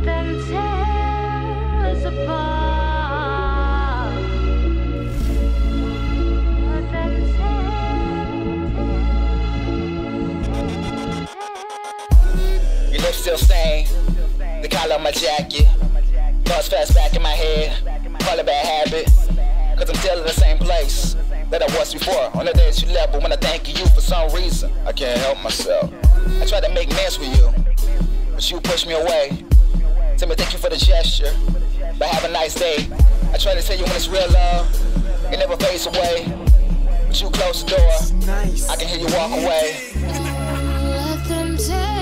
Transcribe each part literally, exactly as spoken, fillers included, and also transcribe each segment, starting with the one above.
Still stain the collar of my jacket. Thoughts fast back in my head. Call it bad habit, cause I'm still in the same place that I was before. On the days you left, but when I thank you for some reason, I can't help myself. I tried to make amends with you, but you pushed me away. Tell me thank you for the gesture, but have a nice day. I try to tell you when it's real love, it never fades away. But you close the door, I can hear you walk away. Let them take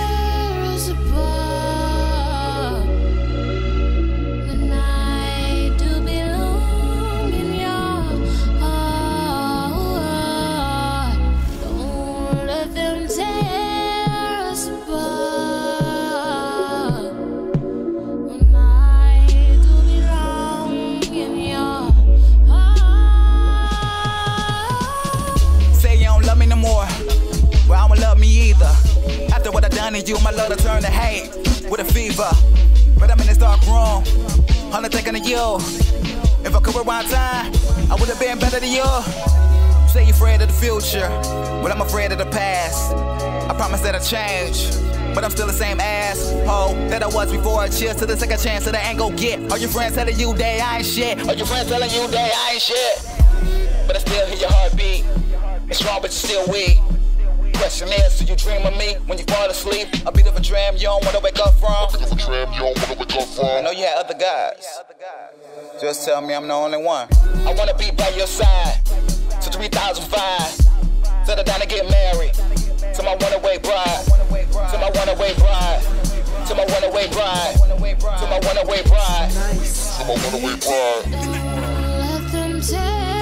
after what I done to you, my love to turn to hate with a fever. But I'm in this dark room, only thinking of you. If I could rewind time, I would have been better than you. You say you're afraid of the future, but I'm afraid of the past. I promise that I'll change, but I'm still the same asshole that I was before. Cheers to the second chance that I ain't gon' get. All your friends telling you they I ain't shit. All your friends telling you they I ain't shit. But I still hear your heartbeat. It's strong, but you're still weak. Question is, do you dream of me when you fall asleep? A bit of a dream you don't wanna wake up from. A bit of a dream you don't wanna wake up from. I know you had other guys. Just tell me I'm the only one. I wanna be by your side. So three thousand five. Settle down and get married. To my one-away bride. To my one-away bride. To my one-away bride. To my one-away bride. To my one-away bride. let them take